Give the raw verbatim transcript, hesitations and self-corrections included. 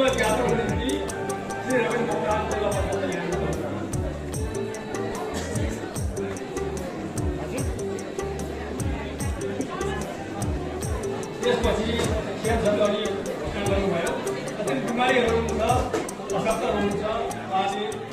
योगत यात्रा हुने निम्ति श्री रविन्द्र मोक्तानलाई पत्र ल्याएको छ। त्यसपछि सेम सरले घोषणा गर्नुभयो। कति बिमारीहरू हुनुहुन्छ, अशक्त हुनुहुन्छ, उहाँले